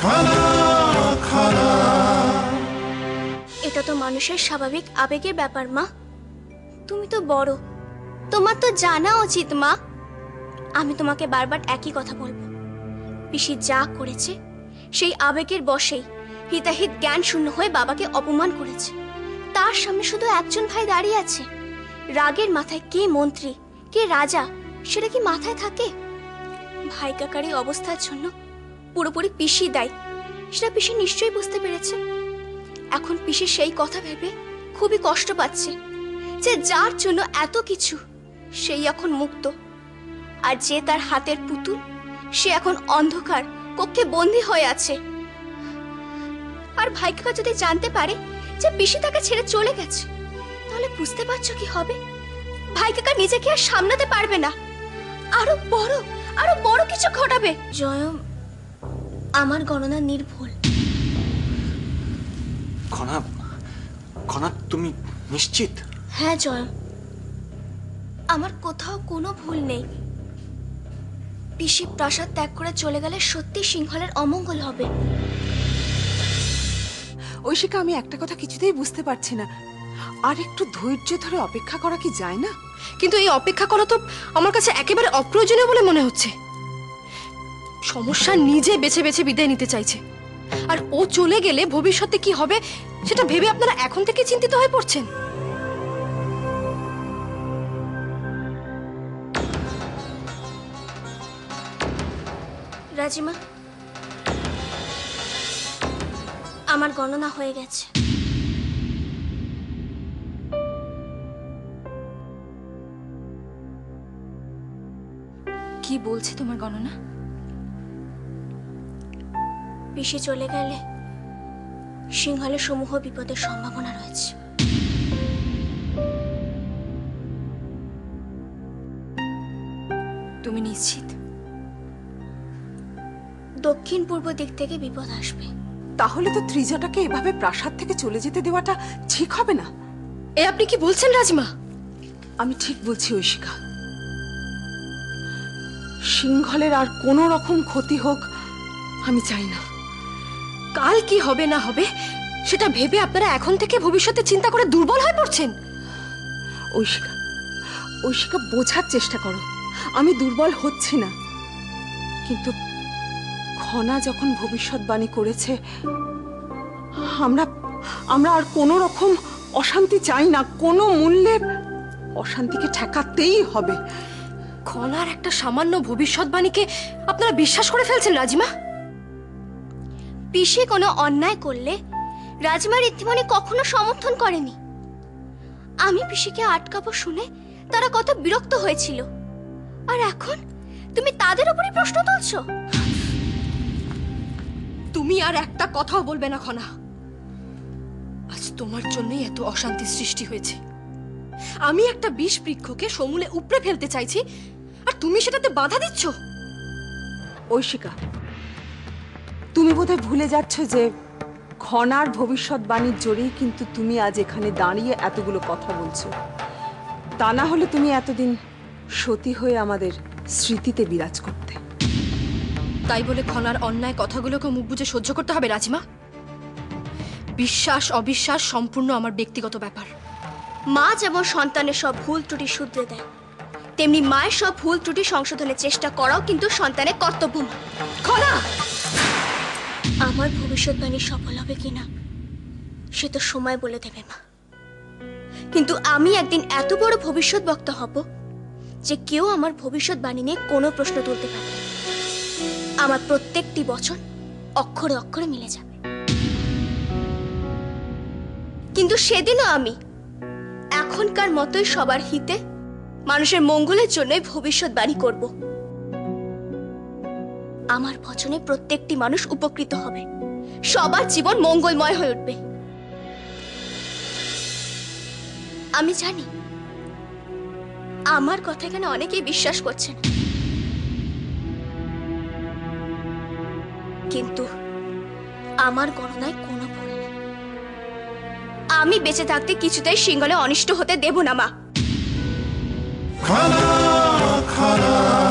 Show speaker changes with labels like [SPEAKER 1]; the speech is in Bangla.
[SPEAKER 1] এটা তো মানুষের স্বাভাবিক আবেগের ব্যাপার মা। তুমি তো বড়, তোমার তো জানা উচিত মা। আমি তোমাকে বারবার একই কথা বলবো, পিসি যা করেছে সেই আবেগের বশেই হিতাহিত জ্ঞান শূন্য হয়ে বাবাকে অপমান করেছে। তার সামনে শুধু একজন ভাই দাঁড়িয়ে আছে, রাগের মাথায় কে মন্ত্রী কে রাজা সেটা কি মাথায় থাকে? ভাই কাকার এই অবস্থার জন্য পুরোপুরি পিসি দায়ী, সেটা পিসি নিশ্চয়ই বুঝতে পেরেছে। এখন পিসি সেই কথা ভেবে খুবই কষ্ট পাচ্ছে যে যার জন্য এত কিছু সেই এখন মুক্ত, আর যে তার হাতের পুতুল সে এখন অন্ধকার কক্ষে বন্দী হয়ে আছে। আর ভাই কাকা যদি জানতে পারে যে পিসি তাকে ছেড়ে চলে গেছে, তাহলে বুঝতে পারছো কি হবে? ভাই কাকা নিজেকে আর সামলাতে পারবে না, আরো বড় কিছু ঘটাবে। জয়ম, আমার গণনা নির্ভুল।
[SPEAKER 2] খনা, তুমি নিশ্চিত?
[SPEAKER 1] হ্যাঁ জয়ম, আমার কোথাও কোনো ভুল নেই। পিসি প্রাসাদ ত্যাগ করে চলে গেলে সত্যি সিংহলের অমঙ্গল হবে।
[SPEAKER 3] ঐশিকা, আমি একটা কথা কিছুতেই বুঝতে পারছি না, আর একটু ধৈর্য ধরে অপেক্ষা করা কি যায় না?
[SPEAKER 4] কিন্তু এই অপেক্ষা করা তো আমার কাছে একেবারে অপ্রয়োজনীয় বলে মনে হচ্ছে। সমস্যা নিজে বেছে বেছে বিদায় নিতে চাইছে, আর ও চলে গেলে ভবিষ্যতে কি হবে সেটা ভেবে আপনারা এখন থেকে চিন্তিত হয়ে পড়ছেন।
[SPEAKER 1] রাজিমা, আমার গণনা হয়ে গেছে।
[SPEAKER 4] কি বলছে তোমার গণনা?
[SPEAKER 1] পিসি চলে গেলে সিংহলের সমূহ বিপদের সম্ভাবনা রয়েছে।
[SPEAKER 4] তুমি নিশ্চিত?
[SPEAKER 1] দক্ষিণ পূর্ব দিক থেকে বিপদ আসবে।
[SPEAKER 3] তাহলে তো ত্রিজটাকে এভাবে প্রাসাদ থেকে চলে যেতে দেওয়াটা ঠিক হবে না।
[SPEAKER 4] এ আপনি কি বলছেন রাজমা?
[SPEAKER 3] আমি ঠিক বলছি ঐশিকা, সিংহলের আর কোনো রকম ক্ষতি হোক আমি চাই না।
[SPEAKER 4] কাল কি হবে না হবে সেটা ভেবে আপনারা এখন থেকে ভবিষ্যতে চিন্তা করে দুর্বল হয়ে পড়ছেন।
[SPEAKER 3] ঐশিকা, বোঝার চেষ্টা করো, আমি দুর্বল হচ্ছি না, কিন্তু খনা যখন ভবিষ্যৎবাণী করেছে, আমরা আর কোনো রকম অশান্তি চাই না। কোনো মূল্যে অশান্তিকে ঠেকাতেই হবে।
[SPEAKER 4] খনার একটা সামান্য ভবিষ্যৎবাণীকে আপনারা বিশ্বাস করে ফেলছেন রাজিমা?
[SPEAKER 1] পিসি কোনো অন্যায় করলে রাজমার ইত্তিমণি কখনো সমর্থন করেনি। আমি পিসিকে আটকাবো শুনে তারা কত বিরক্ত হয়েছিল, আর এখন তুমি তাদের উপরই প্রশ্ন তুলছো।
[SPEAKER 4] তুমি আর একটা কথাও বলবে না খনা। আজ তোমার জন্যই এত অশান্তি সৃষ্টি হয়েছে। আমি একটা বিষ বৃক্ষকে সমূলে উপড়ে ফেলতে চাইছি, আর তুমি সেটাতে বাধা দিচ্ছ।
[SPEAKER 3] ঐশিকা, তুমি বোধহয় ভুলে যাচ্ছ যে খনার ভবিষ্যৎবাণীর জোরেই কিন্তু তুমি আজ এখানে দাঁড়িয়ে এতগুলো কথা বলছো। তা না হলে তুমি এতদিন সতী হয়ে আমাদের স্মৃতিতে বিরাজ করতে।
[SPEAKER 4] তাই বলে খনার অন্যায় কথাগুলোকে মুখ বুজে সহ্য করতে হবে রাজিমা? বিশ্বাস অবিশ্বাস সম্পূর্ণ আমার ব্যক্তিগত ব্যাপার।
[SPEAKER 1] মা যেমন সন্তানের সব ভুল ত্রুটি শুধরে দেয়, তেমনি মায়ের সব ভুল ত্রুটি সংশোধনের চেষ্টা করাও কিন্তু সন্তানের কর্তব্য।
[SPEAKER 4] খনা,
[SPEAKER 1] আমার ভবিষ্যৎবাণী সফল হবে কিনা সে তো সময় বলে দেবে মা, কিন্তু আমি একদিন এত বড় ভবিষ্যৎ বক্তা হব যে কেউ আমার ভবিষ্যৎবাণী নিয়ে কোনো প্রশ্ন তুলতে পারবে না। আমার প্রত্যেকটি বচন অক্ষরে অক্ষরে মিলে যাবে। কিন্তু সেদিনও আমি এখনকার মতোই সবার হিতে মানুষের মঙ্গলের জন্যই ভবিষ্যৎবাণী করব। আমার বচনে প্রত্যেকটি মানুষ উপকৃত হবে, সবার জীবন মঙ্গলময় হয়ে উঠবে। আমি জানি আমার কথা এখানে অনেকেই বিশ্বাস করছেন, কিন্তু আমার গণনায় কোনো ভুল নেই। আমি বেঁচে থাকতে কিছুতেই সিংহলে অনিষ্ট হতে দেব না মা।